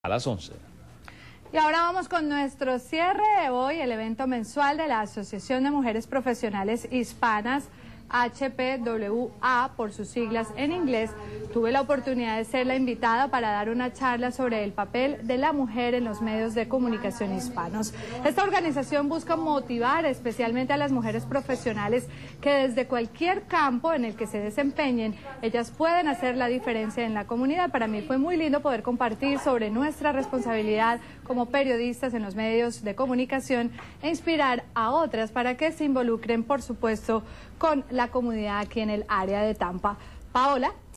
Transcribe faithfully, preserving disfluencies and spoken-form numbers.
A las once. Y ahora vamos con nuestro cierre de hoy, el evento mensual de la Asociación de Mujeres Profesionales Hispanas, H P W A por sus siglas en inglés. Tuve la oportunidad de ser la invitada para dar una charla sobre el papel de la mujer en los medios de comunicación hispanos. Esta organización busca motivar especialmente a las mujeres profesionales que desde cualquier campo en el que se desempeñen, ellas pueden hacer la diferencia en la comunidad. Para mí fue muy lindo poder compartir sobre nuestra responsabilidad como periodistas en los medios de comunicación e inspirar a otras para que se involucren, por supuesto, con la comunidad aquí en el área de Tampa. Paola.